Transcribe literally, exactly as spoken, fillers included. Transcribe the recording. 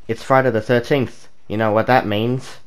It's Friday the thirteenth. You know what that means.